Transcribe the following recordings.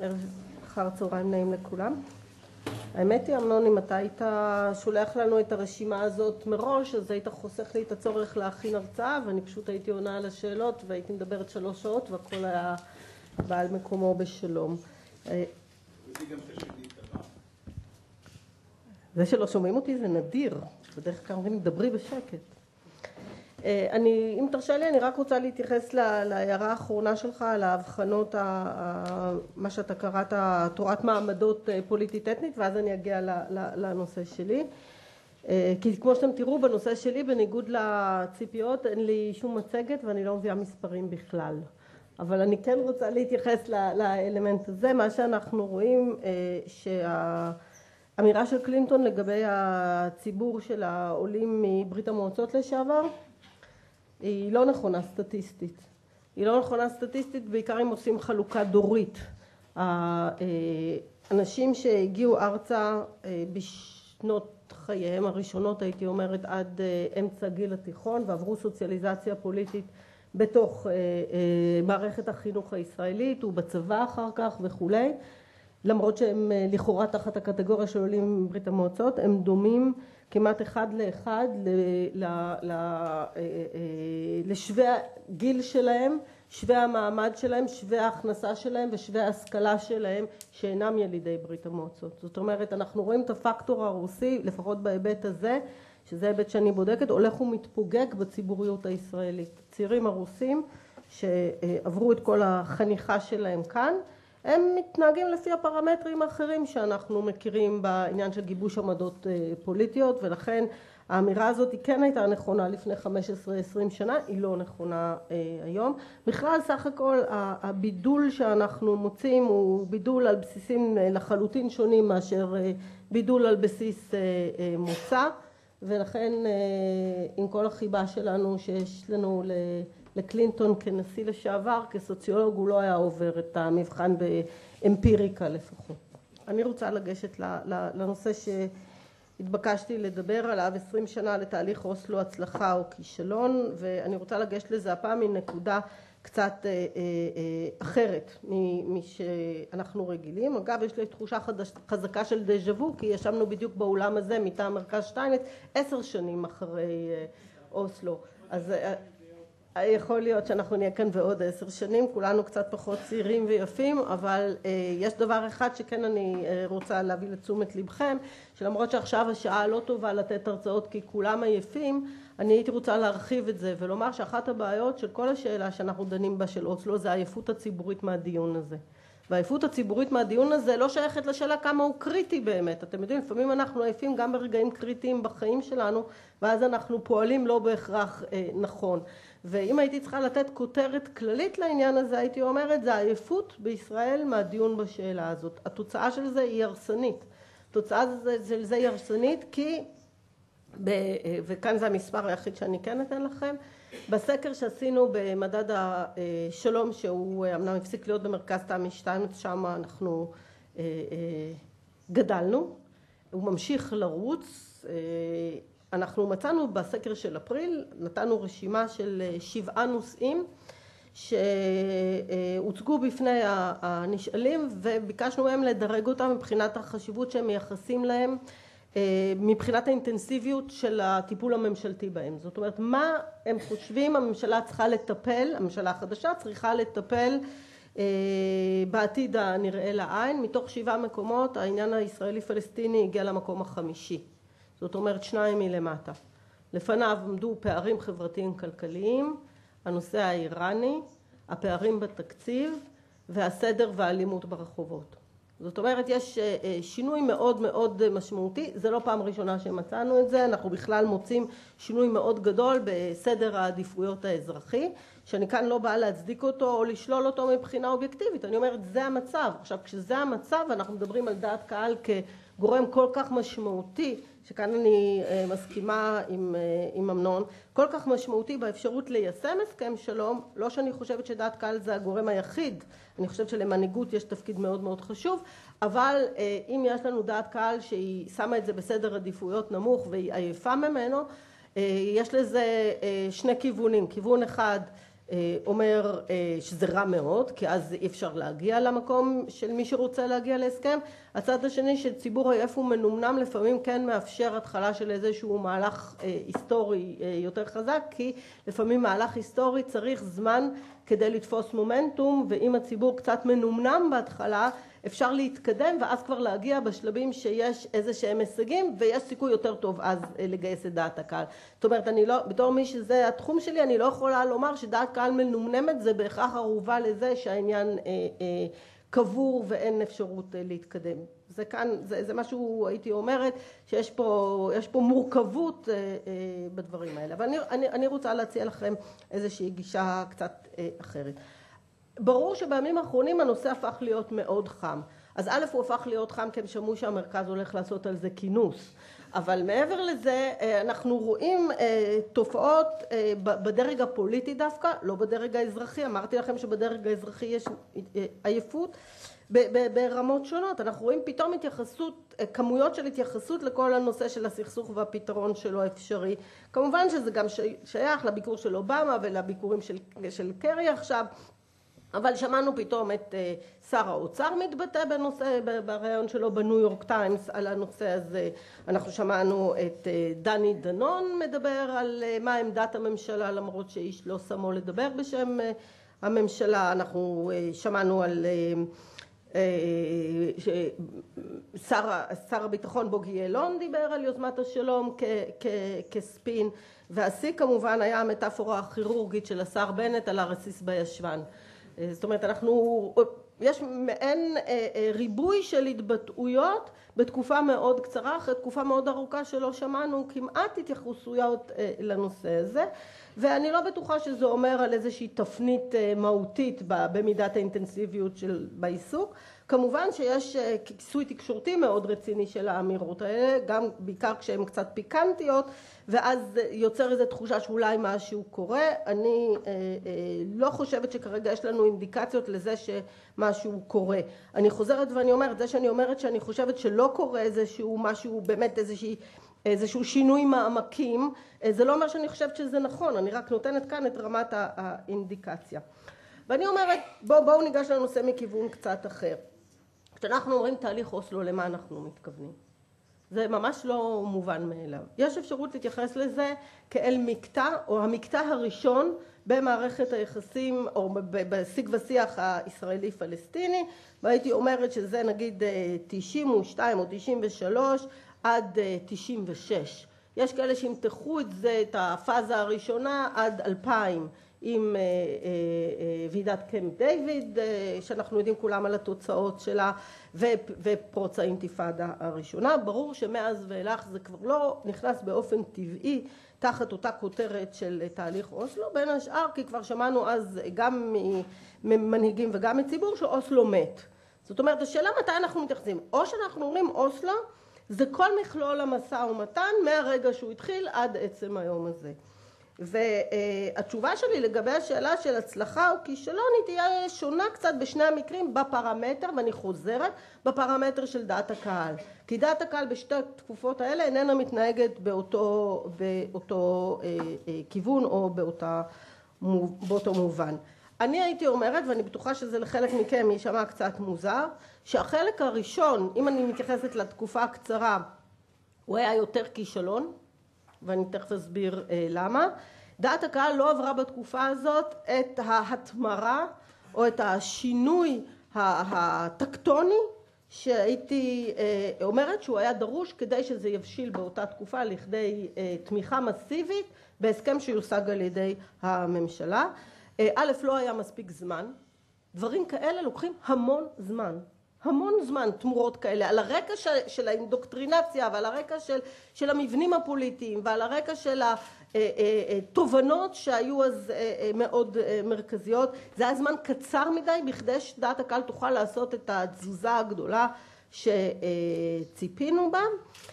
אחר צהריים נעים לכולם. האמת היא, אמנון, אם אתה היית שולח לנו את הרשימה הזאת מראש, אז היית חוסך לי את הצורך להכין הרצאה, ואני פשוט הייתי עונה על השאלות, והייתי מדברת 3 שעות, והכל היה בעל מקומו בשלום. זה שלא שומעים אותי זה נדיר, בדרך כלל אומרים, דברי בשקט. אם תרשה לי, אני רק רוצה להתייחס להערה האחרונה שלך, על ההבחנות, מה שאתה קראת, תורת מעמדות פוליטית-אתנית, ואז אני אגיע לנושא שלי. כי כמו שאתם תראו, בנושא שלי, בניגוד לציפיות, אין לי שום מצגת ואני לא מביאה מספרים בכלל. אבל אני כן רוצה להתייחס לאלמנט הזה. מה שאנחנו רואים, שהאמירה של קלינטון לגבי הציבור של העולים מברית המועצות לשעבר, היא לא נכונה סטטיסטית. היא לא נכונה סטטיסטית, בעיקר אם עושים חלוקה דורית. האנשים שהגיעו ארצה בשנות חייהם הראשונות, הייתי אומרת, עד אמצע גיל התיכון, ועברו סוציאליזציה פוליטית בתוך מערכת החינוך הישראלית ובצבא אחר כך וכולי. למרות שהם לכאורה תחת הקטגוריה של עולים מברית המועצות, הם דומים כמעט אחד לאחד לשווה הגיל שלהם, שווה המעמד שלהם, שווה ההכנסה שלהם ושווה ההשכלה שלהם שאינם ילידי ברית המועצות. זאת אומרת, אנחנו רואים את הפקטור הרוסי, לפחות בהיבט הזה, שזה היבט שאני בודקת, הולך ומתפוגג בציבוריות הישראלית. הצעירים הרוסים שעברו את כל החניכה שלהם כאן, הם מתנהגים לפי הפרמטרים האחרים שאנחנו מכירים בעניין של גיבוש עמדות פוליטיות, ולכן האמירה הזאת היא כן הייתה נכונה לפני 15-20 שנה, היא לא נכונה היום. בכלל, סך הכל, הבידול שאנחנו מוצאים הוא בידול על בסיסים לחלוטין שונים מאשר בידול על בסיס מוצא, ולכן עם כל החיבה שלנו שיש לנו לקלינטון כנשיא לשעבר, כסוציולוג הוא לא היה עובר את המבחן באמפיריקה לפחות. אני רוצה לגשת לנושא שהתבקשתי לדבר עליו, 20 שנה לתהליך אוסלו, הצלחה או כישלון, ואני רוצה לגשת לזה הפעם מנקודה קצת אחרת משאנחנו רגילים. אגב, יש לי תחושה חזקה של דז'ה-וו, כי ישבנו בדיוק באולם הזה מטעם מרכז שטיינץ 10 שנים אחרי אוסלו. אז יכול להיות שאנחנו נהיה כאן בעוד 10 שנים, כולנו קצת פחות צעירים ויפים, אבל יש דבר אחד שכן אני רוצה להביא לתשומת לבכם, שלמרות שעכשיו השעה לא טובה לתת הרצאות כי כולם עייפים, אני הייתי רוצה להרחיב את זה ולומר שאחת הבעיות של כל השאלה שאנחנו דנים בה של אוסלו זה העייפות הציבורית מהדיון הזה. והעייפות הציבורית מהדיון הזה לא שייכת לשאלה כמה הוא קריטי באמת. אתם יודעים, לפעמים אנחנו עייפים גם ברגעים קריטיים בחיים שלנו, ואז אנחנו פועלים לא בהכרח נכון. ואם הייתי צריכה לתת כותרת כללית לעניין הזה, הייתי אומרת, זה העייפות בישראל מהדיון בשאלה הזאת. התוצאה של זה היא הרסנית. התוצאה של זה היא הרסנית כי, וכאן זה המספר היחיד שאני כן אתן לכם, בסקר שעשינו במדד השלום, שהוא אמנם הפסיק להיות במרכז תמי שטיינץ, שם אנחנו גדלנו, הוא ממשיך לרוץ. אנחנו מצאנו בסקר של אפריל, נתנו רשימה של 7 נושאים שהוצגו בפני הנשאלים, וביקשנו מהם לדרג אותם מבחינת החשיבות שהם מייחסים להם, מבחינת האינטנסיביות של הטיפול הממשלתי בהם. זאת אומרת, מה הם חושבים הממשלה צריכה לטפל, הממשלה החדשה צריכה לטפל בעתיד הנראה לעין. מתוך 7 מקומות, העניין הישראלי-פלסטיני הגיע למקום החמישי. זאת אומרת, 2 מלמטה. לפניו עמדו פערים חברתיים כלכליים, הנושא האיראני, הפערים בתקציב והסדר והאלימות ברחובות. זאת אומרת, יש שינוי מאוד מאוד משמעותי, זה לא פעם ראשונה שמצאנו את זה, אנחנו בכלל מוצאים שינוי מאוד גדול בסדר העדיפויות האזרחי, שאני כאן לא באה להצדיק אותו או לשלול אותו מבחינה אובייקטיבית, אני אומרת, זה המצב. עכשיו, כשזה המצב, אנחנו מדברים על דעת קהל כגורם כל כך משמעותי, שכאן אני מסכימה עם אמנון, כל כך משמעותי באפשרות ליישם הסכם שלום, לא שאני חושבת שדעת קהל זה הגורם היחיד, אני חושבת שלמנהיגות יש תפקיד מאוד מאוד חשוב, אבל אם יש לנו דעת קהל שהיא שמה את זה בסדר עדיפויות נמוך והיא עייפה ממנו, יש לזה 2 כיוונים. כיוון אחד, אומר שזה רע מאוד, כי אז אי אפשר להגיע למקום של מי שרוצה להגיע להסכם. הצד השני של ציבור עייף ומנומנם לפעמים כן מאפשר התחלה של איזשהו מהלך היסטורי יותר חזק, כי לפעמים מהלך היסטורי צריך זמן כדי לתפוס מומנטום, ואם הציבור קצת מנומנם בהתחלה, אפשר להתקדם ואז כבר להגיע בשלבים שיש איזה שהם הישגים, ויש סיכוי יותר טוב אז לגייס את דעת הקהל. זאת אומרת, אני לא, בתור מי שזה התחום שלי, אני לא יכולה לומר שדעת קהל מנומנמת זה בהכרח ערובה לזה שהעניין קבור ואין אפשרות להתקדם. זה כאן, זה משהו הייתי אומרת שיש פה מורכבות בדברים האלה. אבל אני רוצה להציע לכם איזושהי גישה קצת אחרת. ברור שבימים האחרונים הנושא הפך להיות מאוד חם. אז א' הוא הפך להיות חם כי הם שמעו שהמרכז הולך לעשות על זה כינוס. אבל מעבר לזה אנחנו רואים תופעות בדרג הפוליטי דווקא, לא בדרג האזרחי. אמרתי לכם שבדרג האזרחי יש עייפות ברמות שונות. אנחנו רואים פתאום התייחסות, כמויות של התייחסות לכל הנושא של הסכסוך והפתרון שלו אפשרי. כמובן שזה גם שייך לביקור של אובמה ולביקורים של קרי עכשיו, אבל שמענו פתאום את שר האוצר מתבטא בנושא, בריאיון שלו בניו יורק טיימס על הנושא הזה. אנחנו שמענו את דני דנון מדבר על מה עמדת הממשלה, למרות שאיש לא שמו לדבר בשם הממשלה. שמענו על שר הביטחון בוגי יעלון דיבר על יוזמת השלום כספין, והשיא כמובן היה המטאפורה הכירורגית של השר בנט על הרסיס בישבן. זאת אומרת, יש מעין ריבוי של התבטאויות בתקופה מאוד קצרה, אחרי תקופה מאוד ארוכה שלא שמענו כמעט התייחסויות לנושא הזה, ואני לא בטוחה שזה אומר על איזושהי תפנית מהותית במידת האינטנסיביות בעיסוק. כמובן שיש כיסוי תקשורתי מאוד רציני של האמירות האלה, גם בעיקר כשהן קצת פיקנטיות, ואז יוצר איזו תחושה שאולי משהו קורה. אני לא חושבת שכרגע יש לנו אינדיקציות לזה שמשהו קורה. אני חוזרת ואני אומרת, זה שאני אומרת שאני חושבת שלא קורה איזשהו משהו, באמת איזשהו שינוי מעמקים, זה לא אומר שאני חושבת שזה נכון, אני רק נותנת כאן את רמת האינדיקציה. ואני אומרת, בואו ניגש לנושא מכיוון קצת אחר. כשאנחנו אומרים תהליך אוסלו, למה אנחנו מתכוונים? זה ממש לא מובן מאליו. יש אפשרות להתייחס לזה כאל מקטע, או המקטע הראשון במערכת היחסים, או בשיג ושיח הישראלי-פלסטיני, והייתי אומרת שזה נגיד 92 או 93 עד 96. יש כאלה שימתחו את זה, את הפאזה הראשונה עד 2000, עם ועידת קמפ דיוויד, שאנחנו יודעים כולם על התוצאות שלה, ופרוץ האינתיפאדה הראשונה. ברור שמאז ואילך זה כבר לא נכנס באופן טבעי תחת אותה כותרת של תהליך אוסלו, בין השאר כי כבר שמענו אז גם ממנהיגים וגם מציבור שאוסלו מת. זאת אומרת, השאלה מתי אנחנו מתייחסים, או שאנחנו אומרים אוסלו זה כל מכלול המשא ומתן מהרגע שהוא התחיל עד עצם היום הזה. והתשובה שלי לגבי השאלה של הצלחה או כישלון היא תהיה שונה קצת בשני המקרים בפרמטר, ואני חוזרת, בפרמטר של דעת הקהל. כי דעת הקהל בשתי התקופות האלה איננה מתנהגת באותו כיוון או באותו מובן. אני הייתי אומרת, ואני בטוחה שזה לחלק מכם יישמע קצת מוזר, שהחלק הראשון, אם אני מתייחסת לתקופה הקצרה, הוא היה יותר כישלון, ואני תכף אסביר למה. דעת הקהל לא עברה בתקופה הזאת את ההתמרה או את השינוי הטקטוני שהייתי אומרת שהוא היה דרוש כדי שזה יבשיל באותה תקופה לכדי תמיכה מסיבית בהסכם שיושג על ידי הממשלה. א', לא היה מספיק זמן. דברים כאלה לוקחים המון זמן. המון זמן תמורות כאלה, על הרקע של האינדוקטרינציה ועל הרקע של המבנים הפוליטיים ועל הרקע של התובנות שהיו אז מאוד מרכזיות. זה היה זמן קצר מדי בכדי שדעת הקהל תוכל לעשות את התזוזה הגדולה שציפינו בה.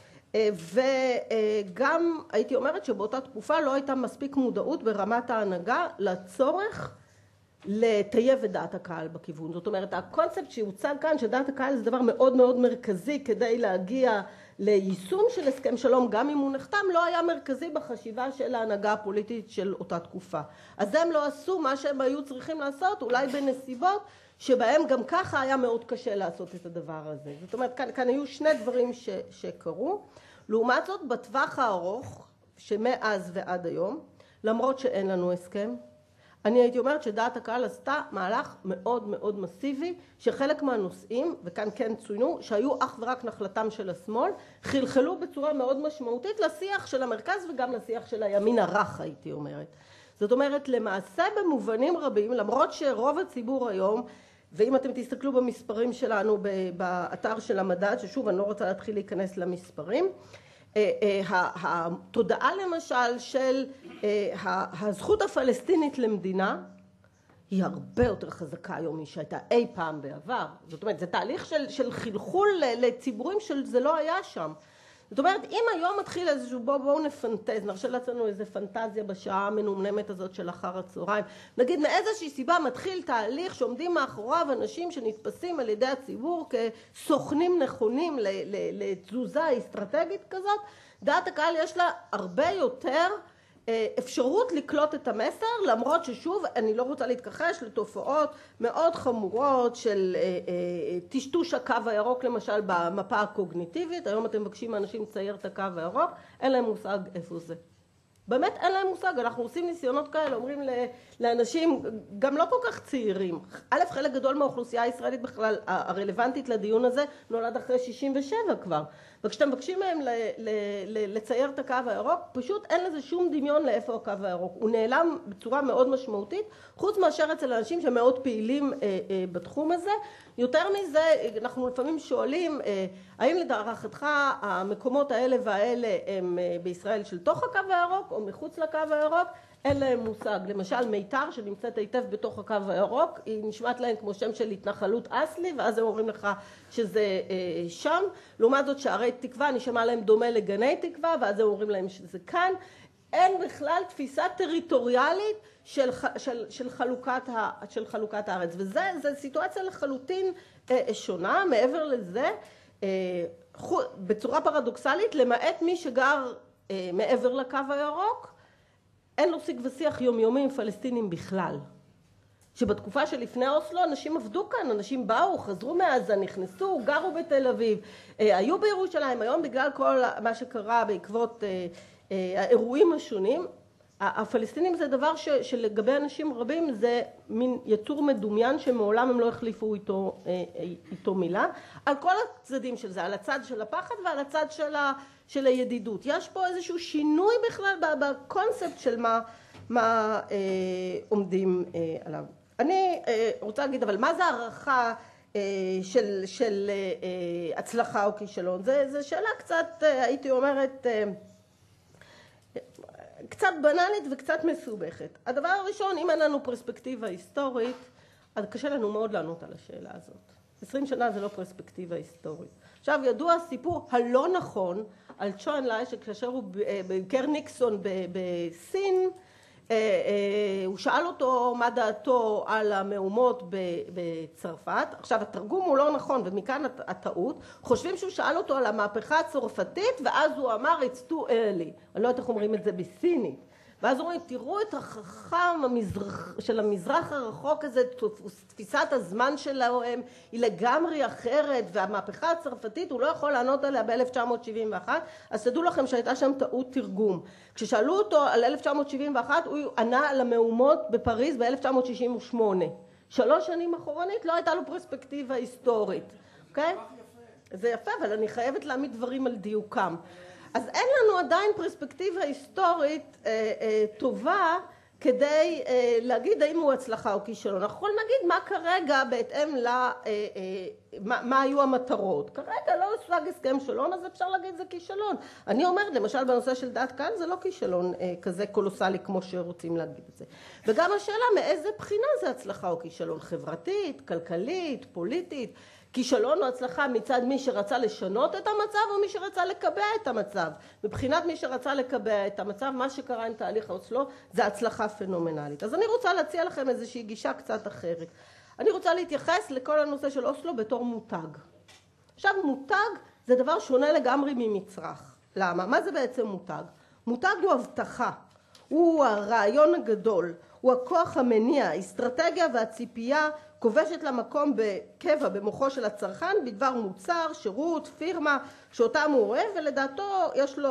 וגם הייתי אומרת שבאותה תקופה לא הייתה מספיק מודעות ברמת ההנהגה לצורך לטייב את דעת הקהל בכיוון. זאת אומרת, הקונספט שהוצג כאן, שדעת הקהל זה דבר מאוד מאוד מרכזי כדי להגיע ליישום של הסכם שלום, גם אם הוא נחתם, לא היה מרכזי בחשיבה של ההנהגה הפוליטית של אותה תקופה. אז הם לא עשו מה שהם היו צריכים לעשות, אולי בנסיבות שבהם גם ככה היה מאוד קשה לעשות את הדבר הזה. זאת אומרת, כאן היו שני דברים שקרו. לעומת זאת, בטווח הארוך, שמאז ועד היום, למרות שאין לנו הסכם, אני הייתי אומרת שדעת הקהל עשתה מהלך מאוד מאוד מסיבי, שחלק מהנושאים, וכאן כן צוינו, שהיו אך ורק נחלתם של השמאל, חלחלו בצורה מאוד משמעותית לשיח של המרכז וגם לשיח של הימין הרך, הייתי אומרת. זאת אומרת, למעשה במובנים רבים, למרות שרוב הציבור היום, ואם אתם תסתכלו במספרים שלנו באתר של המדד, ששוב אני לא רוצה להתחיל להיכנס למספרים, התודעה למשל של הזכות הפלסטינית למדינה היא הרבה יותר חזקה היום משהייתה אי פעם בעבר. זאת אומרת, זה תהליך של חלחול לציבורים שזה לא היה שם. זאת אומרת, אם היום מתחיל איזשהו בואו נפנטז, נרשה לעצמנו איזו פנטזיה בשעה המנומנמת הזאת של אחר הצהריים, נגיד מאיזושהי סיבה מתחיל תהליך שעומדים מאחוריו אנשים שנתפסים על ידי הציבור כסוכנים נכונים לתזוזה אסטרטגית כזאת, דעת הקהל יש לה הרבה יותר אפשרות לקלוט את המסר, למרות ששוב אני לא רוצה להתכחש לתופעות מאוד חמורות של טשטוש הקו הירוק למשל במפה הקוגניטיבית. היום אתם מבקשים מאנשים לצייר את הקו הירוק, אין להם מושג איפה זה. באמת אין להם מושג, אנחנו עושים ניסיונות כאלה, אומרים לאנשים גם לא כל כך צעירים. א', חלק גדול מהאוכלוסייה הישראלית בכלל הרלוונטית לדיון הזה נולד אחרי 67 כבר. וכשאתם מבקשים מהם לצייר את הקו הירוק, פשוט אין לזה שום דמיון לאיפה הקו הירוק. הוא נעלם בצורה מאוד משמעותית, חוץ מאשר אצל אנשים שמאוד פעילים בתחום הזה. יותר מזה, אנחנו לפעמים שואלים, האם לדעתך המקומות האלה והאלה הם בישראל של תוך הקו הירוק או מחוץ לקו הירוק? אין להם מושג. למשל מיתר שנמצאת היטב בתוך הקו הירוק, היא נשמעת להם כמו שם של התנחלות אסלי, ואז הם אומרים לך שזה שם. לעומת זאת שערי תקווה נשמע להם דומה לגני תקווה, ואז הם אומרים להם שזה כאן. אין בכלל תפיסה טריטוריאלית של חלוקת הארץ. וזו סיטואציה לחלוטין שונה. מעבר לזה, בצורה פרדוקסלית, למעט מי שגר מעבר לקו הירוק, אין לו שיג ושיח יומיומי עם פלסטינים בכלל. שבתקופה שלפני אוסלו אנשים עבדו כאן, אנשים באו, חזרו מעזה, נכנסו, גרו בתל אביב, היו בירושלים. היום בגלל כל מה שקרה בעקבות האירועים השונים, הפלסטינים זה דבר שלגבי אנשים רבים זה מין יצור מדומיין שמעולם הם לא החליפו איתו מילה, על כל הצדדים של זה, על הצד של הפחד ועל הצד של הידידות. יש פה איזשהו שינוי בכלל בקונספט של מה עומדים עליו. אני רוצה להגיד, אבל מה זה הערכה של הצלחה או כישלון? זה שאלה קצת, הייתי אומרת, קצת בנאלית וקצת מסובכת. הדבר הראשון, אם אין לנו פרספקטיבה היסטורית, אז קשה לנו מאוד לענות על השאלה הזאת. 20 שנה זה לא פרספקטיבה היסטורית. עכשיו, ידוע הסיפור הלא נכון על צ'ו אנלאי, שכאשר הוא ביקר ניקסון בסין, הוא שאל אותו מה דעתו על המהומות בצרפת. עכשיו, התרגום הוא לא נכון, ומכאן הטעות. חושבים שהוא שאל אותו על המהפכה הצרפתית, ואז הוא אמר, it's too early. אני לא יודעת איך אומרים את זה בסינית. ואז אומרים, תראו את החכם של המזרח הרחוק הזה, תפיסת הזמן שלהם היא לגמרי אחרת, והמהפכה הצרפתית הוא לא יכול לענות עליה ב-1971, אז תדעו לכם שהייתה שם טעות תרגום. כששאלו אותו על 1971, הוא ענה על המהומות בפריז ב-1968. 3 שנים אחורנית לא הייתה לו פרספקטיבה היסטורית. אוקיי? זה יפה, אבל אני חייבת להעמיד דברים על דיוקם. אז אין לנו עדיין פרספקטיבה היסטורית טובה כדי להגיד האם הוא הצלחה או כישלון. אנחנו יכולים להגיד מה כרגע בהתאם מה היו המטרות. כרגע לא הושג הסכם שלום, אז אפשר להגיד זה כישלון. אני אומרת, למשל בנושא של דעת קהל זה לא כישלון כזה קולוסלי כמו שרוצים להגיד את זה. וגם השאלה מאיזה בחינה זה הצלחה או כישלון, חברתית, כלכלית, פוליטית. כישלון או הצלחה מצד מי שרצה לשנות את המצב או מי שרצה לקבע את המצב. מבחינת מי שרצה לקבע את המצב, מה שקרה עם תהליך אוסלו זה הצלחה פנומנלית. אז אני רוצה להציע לכם איזושהי גישה קצת אחרת. אני רוצה להתייחס לכל הנושא של אוסלו בתור מותג. עכשיו מותג זה דבר שונה לגמרי ממצרך. למה? מה זה בעצם מותג? מותג הוא הבטחה, הוא הרעיון הגדול, הוא הכוח המניע, האסטרטגיה והציפייה כובשת למקום בקבע במוחו של הצרכן בדבר מוצר, שירות, פירמה שאותם הוא אוהב, ולדעתו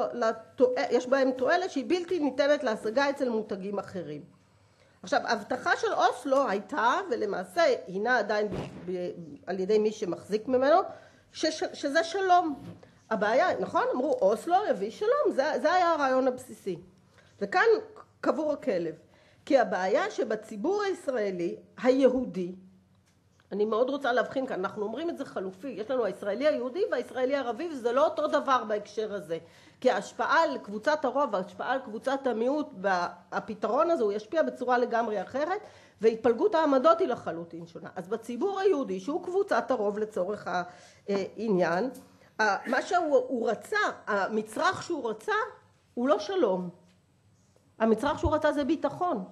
יש בהם תועלת שהיא בלתי ניתנת להשגה אצל מותגים אחרים. עכשיו, ההבטחה של אוסלו הייתה, ולמעשה הינה עדיין על ידי מי שמחזיק ממנו, שזה שלום. הבעיה, נכון? אמרו אוסלו יביא שלום, זה היה הרעיון הבסיסי. וכאן קבור הכלב. כי הבעיה שבציבור הישראלי, היהודי, אני מאוד רוצה להבחין כאן, אנחנו אומרים את זה חלופי, יש לנו הישראלי היהודי והישראלי הערבי, וזה לא אותו דבר בהקשר הזה. כי ההשפעה על קבוצת הרוב, ההשפעה על קבוצת המיעוט, הפתרון הזה הוא ישפיע בצורה לגמרי אחרת, והתפלגות העמדות היא לחלוטין שונה. אז בציבור היהודי, שהוא קבוצת הרוב לצורך העניין, מה שהוא רצה, המצרך שהוא רצה, הוא לא שלום. המצרך שהוא רצה זה ביטחון.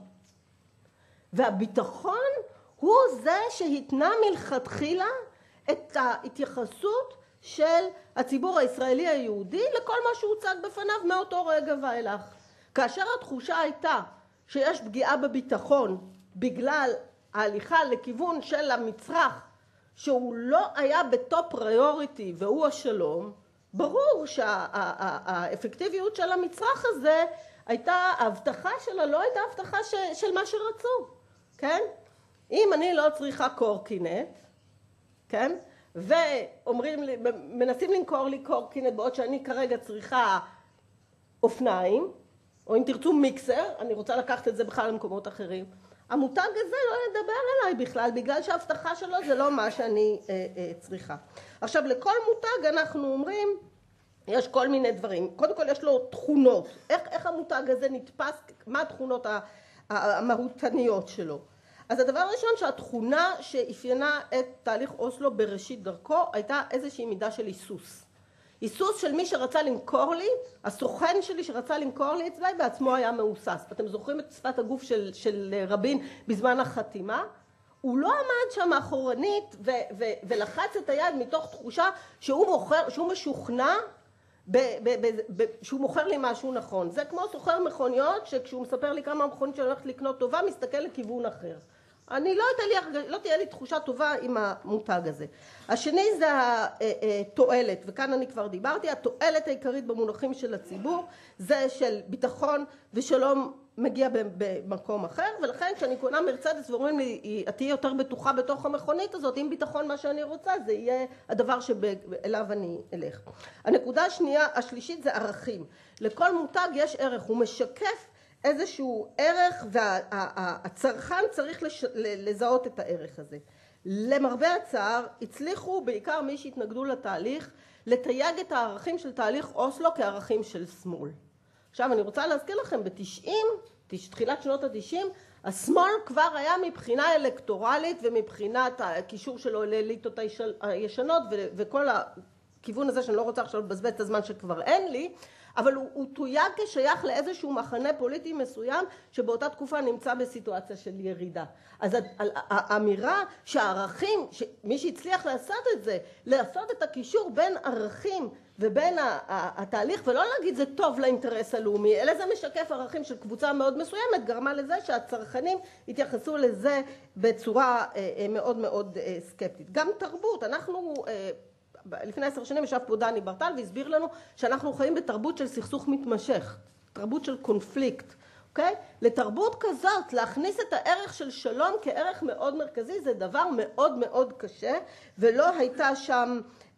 והביטחון הוא זה שהתנה מלכתחילה את ההתייחסות של הציבור הישראלי היהודי לכל מה שהוצג בפניו מאותו רגע ואילך. כאשר התחושה הייתה שיש פגיעה בביטחון בגלל ההליכה לכיוון של המצרך שהוא לא היה בטופ פריוריטי והוא השלום, ברור שהאפקטיביות של המצרך הזה הייתה, ההבטחה שלה לא הייתה הבטחה של מה שרצו, כן? אם אני לא צריכה קורקינט, כן? ואומרים לי, מנסים למכור לי קורקינט בעוד שאני כרגע צריכה אופניים, או אם תרצו מיקסר, אני רוצה לקחת את זה בכלל למקומות אחרים. המותג הזה לא ידבר אליי בכלל, בגלל שההבטחה שלו זה לא מה שאני צריכה. עכשיו, לכל מותג אנחנו אומרים, יש כל מיני דברים. קודם כל יש לו תכונות. איך המותג הזה נתפס, מה התכונות המהותניות שלו? אז הדבר הראשון שהתכונה שאפיינה את תהליך אוסלו בראשית דרכו הייתה איזושהי מידה של היסוס. היסוס של מי שרצה למכור לי, הסוכן שלי שרצה למכור לי אצלי בעצמו היה מהוסס. אתם זוכרים את שפת הגוף של רבין בזמן החתימה? הוא לא עמד שם מאחורנית ולחץ את היד מתוך תחושה שהוא משוכנע שהוא מוכר לי משהו נכון. זה כמו סוחר מכוניות שכשהוא מספר לי כמה מכונית שאני הולכת לקנות טובה, מסתכל לכיוון אחר. אני לא תהיה לי תחושה טובה עם המותג הזה. השני זה התועלת, וכאן אני כבר דיברתי, התועלת העיקרית במונחים של הציבור זה של ביטחון ושלום מגיע במקום אחר, ולכן כשאני קונה מרצדס ואומרים לי, את תהיה יותר בטוחה בתוך המכונית הזאת, עם ביטחון מה שאני רוצה, זה יהיה הדבר שאליו אני אלך. הנקודה השלישית זה ערכים. לכל מותג יש ערך, הוא משקף איזשהו ערך והצרכן צריך לזהות את הערך הזה. למרבה הצער הצליחו בעיקר מי שהתנגדו לתהליך לתייג את הערכים של תהליך אוסלו כערכים של שמאל. עכשיו אני רוצה להזכיר לכם, תחילת שנות ה-90, השמאל כבר היה מבחינה אלקטורלית ומבחינת הקישור שלו לאליטות הישנות וכל הכיוון הזה שאני לא רוצה עכשיו לבזבז את הזמן שכבר אין לי, אבל הוא תויג כשייך לאיזשהו מחנה פוליטי מסוים שבאותה תקופה נמצא בסיטואציה של ירידה. אז האמירה שהערכים, מי שהצליח לעשות את זה, לעשות את הקישור בין ערכים ובין התהליך, ולא להגיד זה טוב לאינטרס הלאומי, אלא זה משקף ערכים של קבוצה מאוד מסוימת, גרמה לזה שהצרכנים התייחסו לזה בצורה מאוד מאוד סקפטית. גם תרבות, אנחנו לפני 10 שנים ישב פה דני ברטל והסביר לנו שאנחנו חיים בתרבות של סכסוך מתמשך, תרבות של קונפליקט, אוקיי? לתרבות כזאת, להכניס את הערך של שלום כערך מאוד מרכזי, זה דבר מאוד מאוד קשה, ולא הייתה שם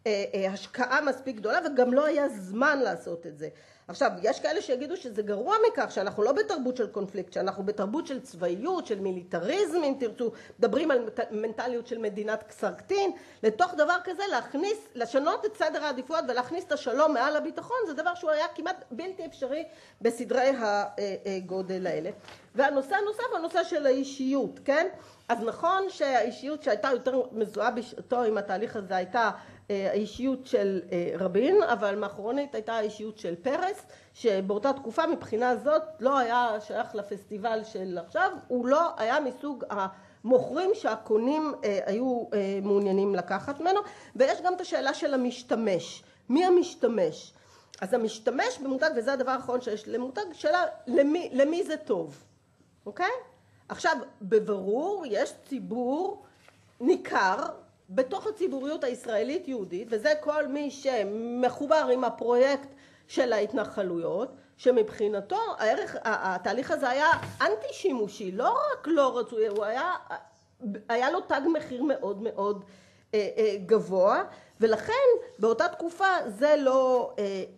השקעה מספיק גדולה, וגם לא היה זמן לעשות את זה. עכשיו, יש כאלה שיגידו שזה גרוע מכך, שאנחנו לא בתרבות של קונפליקט, שאנחנו בתרבות של צבאיות, של מיליטריזם, אם תרצו, מדברים על מנטליות של מדינת קצר קטין, לתוך דבר כזה להכניס, לשנות את סדר העדיפויות ולהכניס את השלום מעל הביטחון, זה דבר שהוא היה כמעט בלתי אפשרי בסדרי הגודל האלה. והנושא הנוסף, הנושא של האישיות, כן? אז נכון שהאישיות שהייתה יותר מזוהה בשעתו עם התהליך הזה הייתה האישיות של רבין, אבל מאחורנית הייתה האישיות של פרס, שבאותה תקופה מבחינה זאת לא היה שייך לפסטיבל של עכשיו, הוא לא היה מסוג המוכרים שהקונים היו מעוניינים לקחת ממנו, ויש גם את השאלה של המשתמש. מי המשתמש? אז המשתמש במותג, וזה הדבר האחרון שיש למותג, שאלה למי זה טוב, אוקיי? עכשיו, בברור יש ציבור ניכר בתוך הציבוריות הישראלית יהודית, וזה כל מי שמחובר עם הפרויקט של ההתנחלויות, שמבחינתו התהליך הזה היה אנטי שימושי, לא רק לא רצוי, הוא היה לו תג מחיר מאוד מאוד גבוה, ולכן באותה תקופה זה לא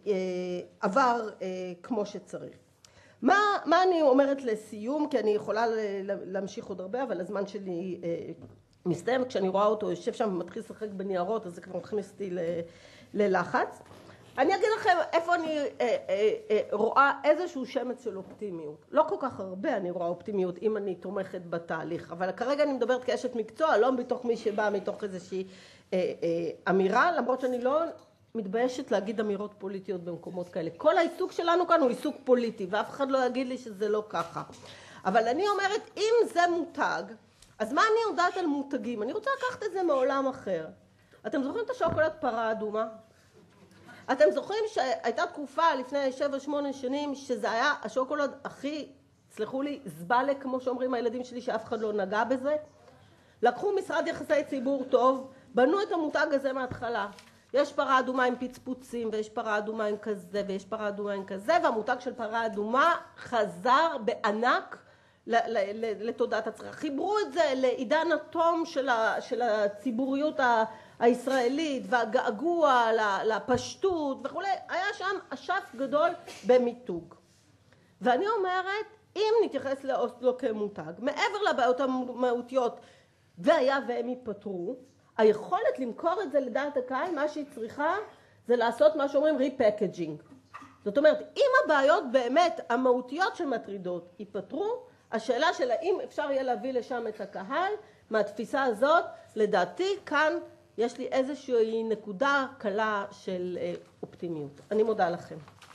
עבר כמו שצריך. מה אני אומרת לסיום, כי אני יכולה להמשיך עוד הרבה, אבל הזמן שלי מסתיים, כשאני רואה אותו יושב שם ומתחיל לשחק בניירות, אז זה כבר מכניס אותי ללחץ. אני אגיד לכם איפה אני רואה איזשהו שמץ של אופטימיות. לא כל כך הרבה אני רואה אופטימיות אם אני תומכת בתהליך, אבל כרגע אני מדברת כאשת מקצוע, לא מתוך מי שבא מתוך איזושהי אמירה, למרות שאני לא מתביישת להגיד אמירות פוליטיות במקומות כאלה. כל העיסוק שלנו כאן הוא עיסוק פוליטי, ואף אחד לא יגיד לי שזה לא ככה. אבל אני אומרת, אם זה מותג, אז מה אני יודעת על מותגים? אני רוצה לקחת את זה מעולם אחר. אתם זוכרים את השוקולד פרה אדומה? אתם זוכרים שהייתה תקופה לפני 7-8 שנים שזה היה השוקולד הכי, סלחו לי, זבאלה, כמו שאומרים הילדים שלי, שאף אחד לא נגע בזה? לקחו משרד יחסי ציבור טוב, בנו את המותג הזה מההתחלה. יש פרה אדומה עם פצפוצים, ויש פרה אדומה עם כזה, ויש פרה אדומה עם כזה, והמותג של פרה אדומה חזר בענק לתודעת הצריכה. חיברו את זה לעידן התום של הציבוריות הישראלית, והגעגוע לפשטות וכולי, היה שם אשף גדול במיתוג. ואני אומרת, אם נתייחס לאוסלו כמותג, מעבר לבעיות המהותיות, והיה והם ייפטרו, היכולת למכור את זה לדעת הקהל, מה שהיא צריכה, זה לעשות מה שאומרים ריפקג'ינג. זאת אומרת, אם הבעיות באמת המהותיות שמטרידות ייפטרו, השאלה של האם אפשר יהיה להביא לשם את הקהל, מהתפיסה הזאת, לדעתי כאן יש לי איזושהי נקודה קלה של אופטימיות. אני מודה לכם.